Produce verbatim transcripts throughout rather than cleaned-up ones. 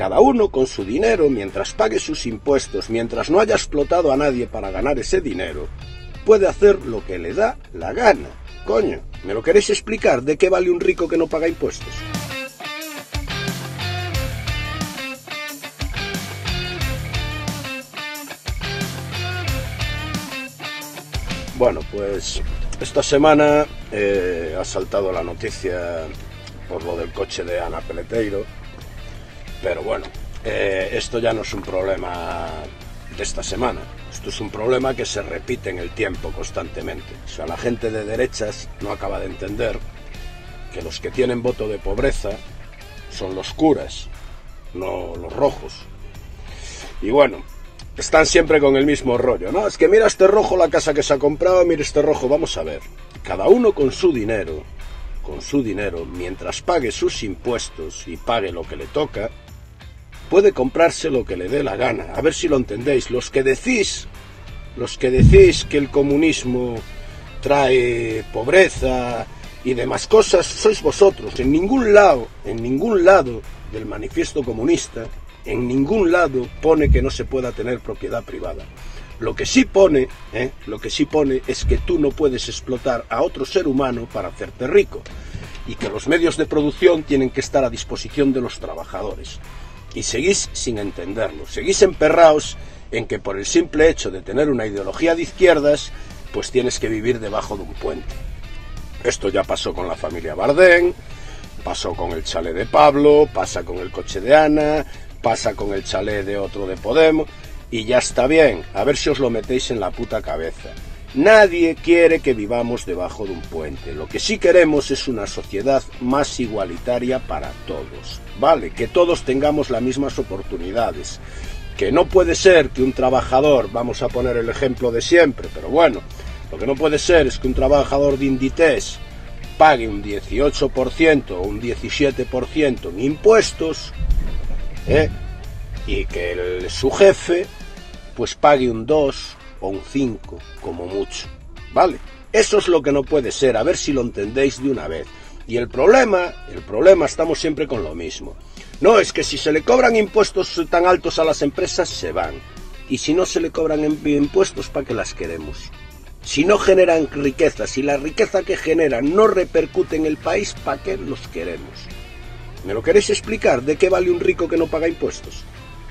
Cada uno con su dinero, mientras pague sus impuestos, mientras no haya explotado a nadie para ganar ese dinero, puede hacer lo que le da la gana. Coño, ¿me lo queréis explicar de qué vale un rico que no paga impuestos? Bueno, pues esta semana eh, ha saltado la noticia por lo del coche de Ana Peleteiro, pero bueno, eh, esto ya no es un problema de esta semana, esto es un problema que se repite en el tiempo constantemente. O sea, la gente de derechas no acaba de entender que los que tienen voto de pobreza son los curas, no los rojos. Y bueno, están siempre con el mismo rollo, ¿no? Es que mira este rojo la casa que se ha comprado, mira este rojo, vamos a ver. Cada uno con su dinero, con su dinero, mientras pague sus impuestos y pague lo que le toca, puede comprarse lo que le dé la gana. A ver si lo entendéis. Los que decís, los que decís que el comunismo trae pobreza y demás cosas, sois vosotros. En ningún lado, en ningún lado del manifiesto comunista, en ningún lado pone que no se pueda tener propiedad privada. Lo que sí pone, ¿eh? lo que sí pone es que tú no puedes explotar a otro ser humano para hacerte rico y que los medios de producción tienen que estar a disposición de los trabajadores. Y seguís sin entenderlo, seguís emperraos en que por el simple hecho de tener una ideología de izquierdas, pues tienes que vivir debajo de un puente. Esto ya pasó con la familia Bardén, pasó con el chalet de Pablo, pasa con el coche de Ana, pasa con el chalet de otro de Podemos, y ya está bien, a ver si os lo metéis en la puta cabeza. Nadie quiere que vivamos debajo de un puente. Lo que sí queremos es una sociedad más igualitaria para todos, ¿vale? Que todos tengamos las mismas oportunidades. Que no puede ser que un trabajador, vamos a poner el ejemplo de siempre, pero bueno, lo que no puede ser es que un trabajador de Inditex pague un dieciocho por ciento o un diecisiete por ciento en impuestos, ¿eh? Y que el, su jefe pues pague un dos o un cinco como mucho, ¿vale? Eso es lo que no puede ser, a ver si lo entendéis de una vez. Y el problema, el problema estamos siempre con lo mismo. No, es que si se le cobran impuestos tan altos a las empresas, se van. Y si no se le cobran impuestos, ¿para qué las queremos? Si no generan riqueza, si la riqueza que generan no repercute en el país, ¿para qué los queremos? ¿Me lo queréis explicar de qué vale un rico que no paga impuestos?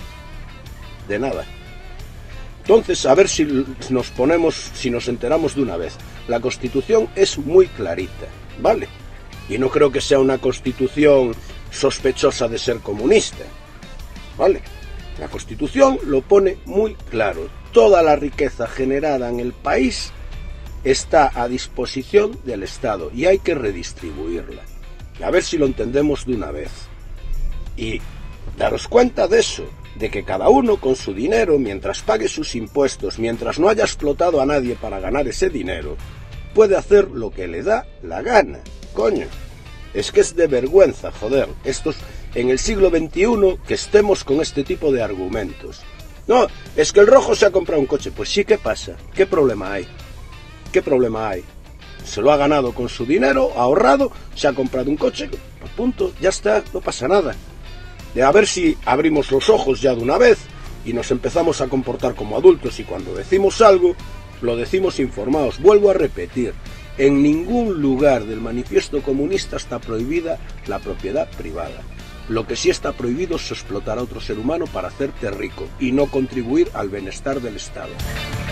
De nada. Entonces, a ver si nos ponemos, si nos enteramos de una vez. La Constitución es muy clarita, ¿vale? Y no creo que sea una Constitución sospechosa de ser comunista, ¿vale? La Constitución lo pone muy claro. Toda la riqueza generada en el país está a disposición del Estado y hay que redistribuirla. A ver si lo entendemos de una vez. Y daros cuenta de eso, de que cada uno con su dinero, mientras pague sus impuestos, mientras no haya explotado a nadie para ganar ese dinero, puede hacer lo que le da la gana. Coño, es que es de vergüenza, joder, estos en el siglo veintiuno que estemos con este tipo de argumentos. No, es que el rojo se ha comprado un coche. Pues sí, ¿qué pasa? ¿Qué problema hay? ¿Qué problema hay? Se lo ha ganado con su dinero, ha ahorrado, se ha comprado un coche, pues punto, ya está, no pasa nada. De a ver si abrimos los ojos ya de una vez y nos empezamos a comportar como adultos y cuando decimos algo, lo decimos informados. Vuelvo a repetir, en ningún lugar del manifiesto comunista está prohibida la propiedad privada. Lo que sí está prohibido es explotar a otro ser humano para hacerte rico y no contribuir al bienestar del Estado.